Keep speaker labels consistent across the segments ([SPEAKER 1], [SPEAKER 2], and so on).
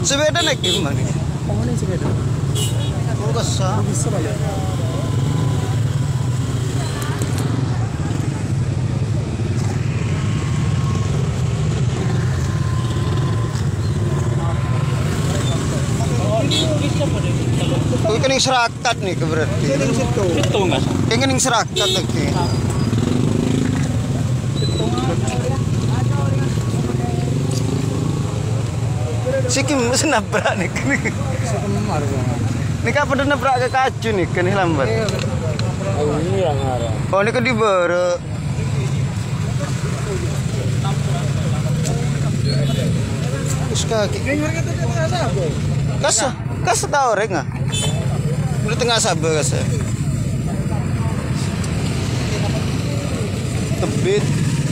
[SPEAKER 1] Sepeda naik gimana?
[SPEAKER 2] Oh ini sepeda.
[SPEAKER 1] Oh kesah.
[SPEAKER 2] Bisa balik.
[SPEAKER 1] Oh kening serakat nih berarti.
[SPEAKER 2] Itu enggak?
[SPEAKER 1] Kening serakat lagi. Sikim mesti nabrak nih. Ini kan pada nabrak ke kacu nih kan lambat.
[SPEAKER 2] Oh ini yang arah.
[SPEAKER 1] Oh ini kan di bawah. Terus kaki. Kas tahu rek nggak? Udah tengah sabar kas. Tebit.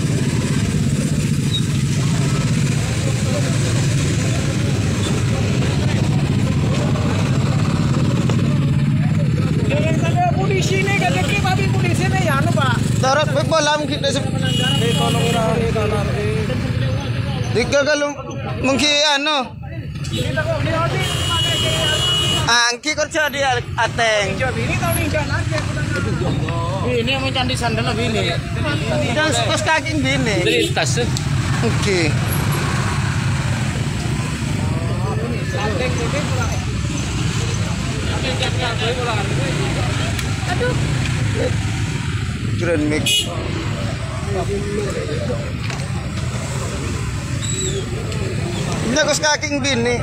[SPEAKER 2] Polisi nih kata kita tapi polisi nih ya anu Pak.
[SPEAKER 1] Darat pepalam kita Tiga kalau mungkin anu. Angki kerja di ateng.
[SPEAKER 2] Ini yang mencandi sandal lebih ini.
[SPEAKER 1] Dan kos kaki gini.
[SPEAKER 2] Dari tas.
[SPEAKER 1] Oke.
[SPEAKER 3] Aduh.
[SPEAKER 1] Grand mix. Ini kos kaki gini.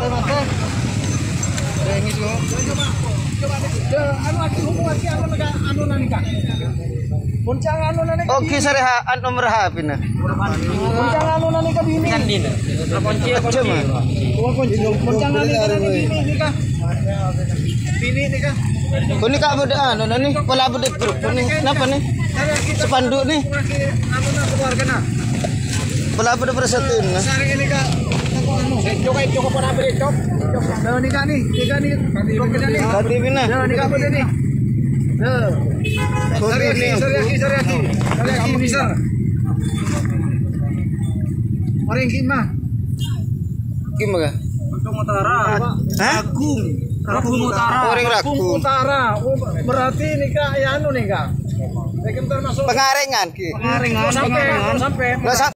[SPEAKER 1] Oke, sare nomor HP na.
[SPEAKER 2] Poncang anu nani ka bini. Kan din. Kunci
[SPEAKER 1] Aja mah.
[SPEAKER 2] Poncang anu bini ka. Bini ni ka.
[SPEAKER 1] Kuni ka bude anu nani? Wala bude grup ni. Kenapa nih? Sepanduk nih.
[SPEAKER 2] Anu na keluarga na.
[SPEAKER 1] Wala bude persatuan na.
[SPEAKER 2] Sari ini ka. Joko para beli cok. Ni ka nih.
[SPEAKER 1] Tadi bina.
[SPEAKER 2] Ni ka bude ni. Sorry bisa. Orang gimana?
[SPEAKER 1] Gimana?
[SPEAKER 2] Untuk Utara.
[SPEAKER 1] Hah?
[SPEAKER 2] Rakung Utara.
[SPEAKER 1] Orang Rakung
[SPEAKER 2] Utara. Berarti nih Kak, ya anu nih Kak. Pengarengan
[SPEAKER 1] Pengarengan ki.
[SPEAKER 2] sampai.